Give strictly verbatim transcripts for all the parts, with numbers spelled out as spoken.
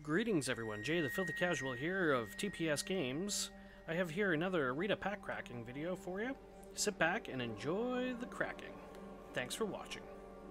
Greetings everyone, Jay the Filthy Casual here of T P S Games. I have here another Arita pack cracking video for you. Sit back and enjoy the cracking. Thanks for watching.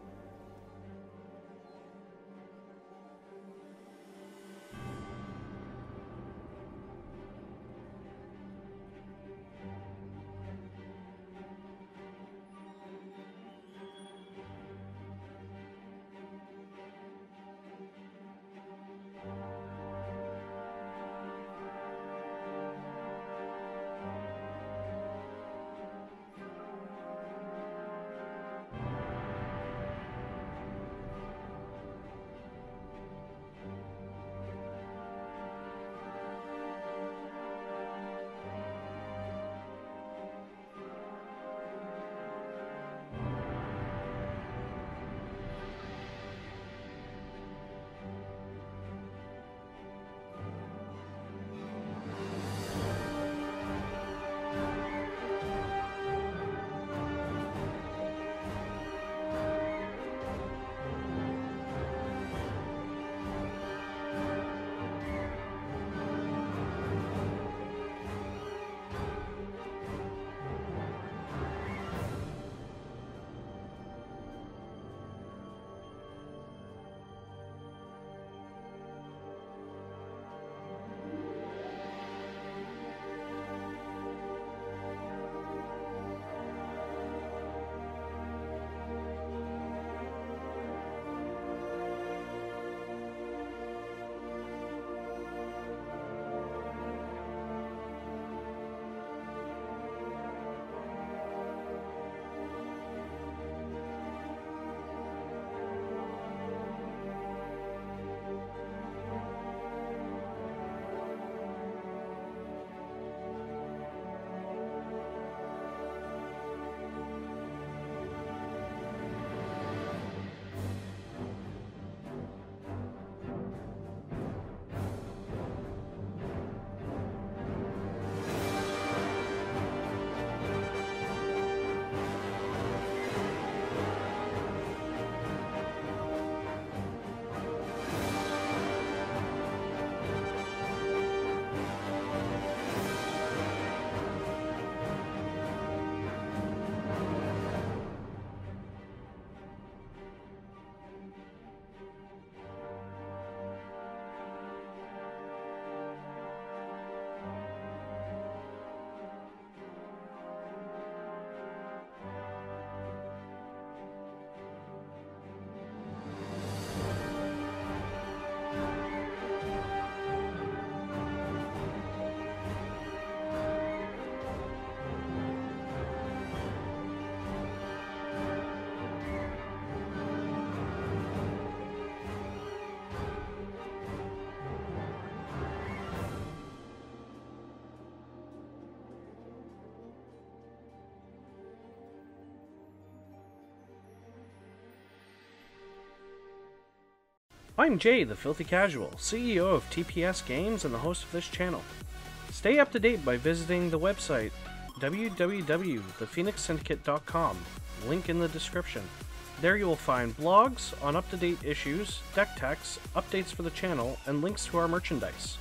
I'm Jay the Filthy Casual, C E O of T P S Games and the host of this channel. Stay up to date by visiting the website w w w dot the phoenix syndicate dot com, link in the description. There you will find blogs on up-to-date issues, deck techs, updates for the channel, and links to our merchandise.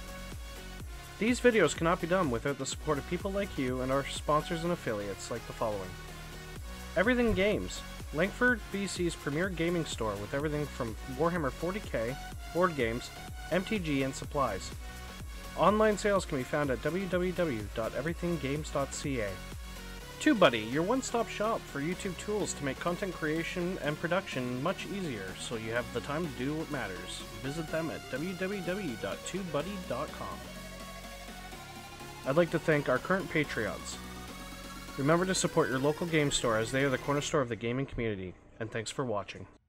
These videos cannot be done without the support of people like you and our sponsors and affiliates like the following. Everything Games, Langford, B C's premier gaming store with everything from Warhammer forty K, board games, M T G, and supplies. Online sales can be found at w w w dot everything games dot c a. TubeBuddy, your one-stop shop for YouTube tools to make content creation and production much easier so you have the time to do what matters. Visit them at w w w dot tube buddy dot com. I'd like to thank our current Patreons. Remember to support your local game store as they are the cornerstone of the gaming community, and thanks for watching.